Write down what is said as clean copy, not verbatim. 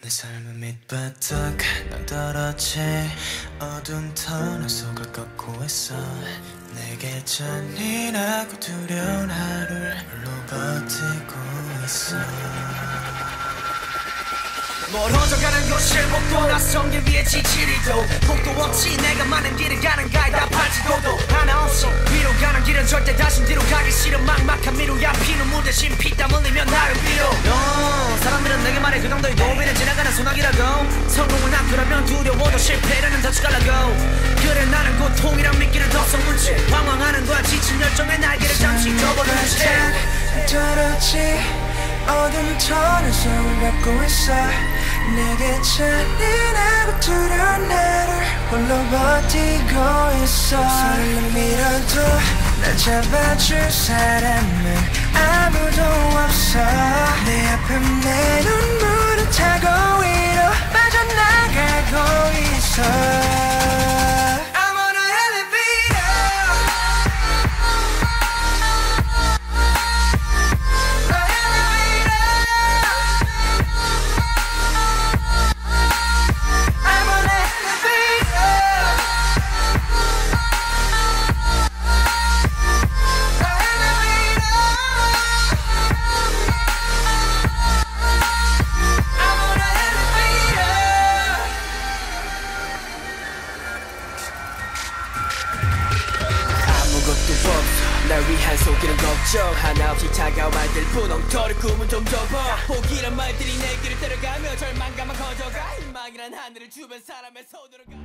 내 삶은 밑바닥 난 떨어지 어두운 터널 속을 걷고 있어. 내게 잔인하고 두려운 하루를 홀로 버티고 있어. 멀어져가는 곳을 목도 낯선 길 위에 지치리도 폭도 없이 내가 많은 길을 가는 가이다 발치도도 하나 없이 위로 가는 길은 절대 다시 뒤로 가기 싫은 막막한 미루야. 피눈물 대신 피땀 흘리면 나를 위로. 사람들은 내게 말해 그 정도의 도비는 지나가는 소나기라고. 성공을 낳으려면 두려워도 실패라는 덫을 깔라고. 그래 나는 고통이란 미끼를 더 섞은 채 방황하는 거야. 지친 열정의 날개를 잠시 접어놓은 채 떨어지 어두운 터널 속을 걷고 있어. 내게 잔인하고 두려운 나를 홀로 버티고 있어. 손을 밀어도 날 잡아줄 사람은 아무도 없어. 내 앞에 내 눈물을 타고 위로 빠져나가고 있어. 날 위한 속이는 걱정 하나 없이 차가워할 뿐 엉터리 꿈은 좀 접어. 포기란 말들이 내 길을 따라가며 절망감만 커져가. 희망이란 하늘을 주변 사람의 손으로 가.